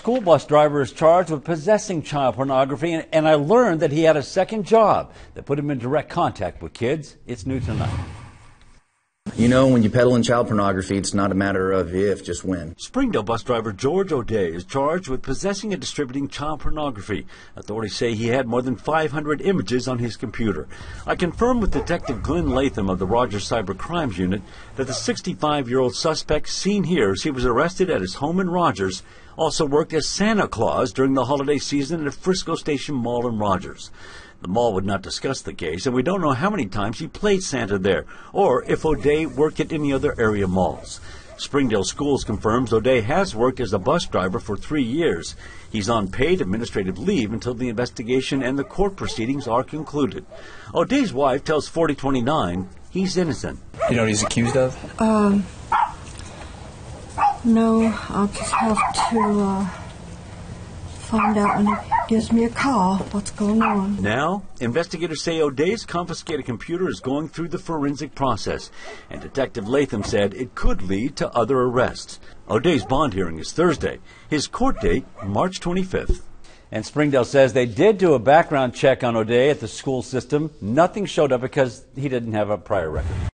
school bus driver is charged with possessing child pornography, and I learned that he had a second job that put him in direct contact with kids. It's new tonight. You know, when you peddle in child pornography, it's not a matter of if, just when. Springdale bus driver George O'Day is charged with possessing and distributing child pornography. Authorities say he had more than 500 images on his computer. I confirmed with Detective Glenn Latham of the Rogers Cyber Crimes Unit that the 65-year-old suspect seen here as he was arrested at his home in Rogers also worked as Santa Claus during the holiday season at Frisco Station Mall in Rogers. The mall would not discuss the case, and we don't know how many times he played Santa there, or if O'Day worked at any other area malls. Springdale Schools confirms O'Day has worked as a bus driver for 3 years. He's on paid administrative leave until the investigation and the court proceedings are concluded. O'Day's wife tells 4029 he's innocent. You know what he's accused of? No, I'll just have to find out when he gives me a call what's going on. Now, investigators say O'Day's confiscated computer is going through the forensic process, and Detective Latham said it could lead to other arrests. O'Day's bond hearing is Thursday. His court date, March 25th. And Springdale says they did do a background check on O'Day at the school system. Nothing showed up because he didn't have a prior record.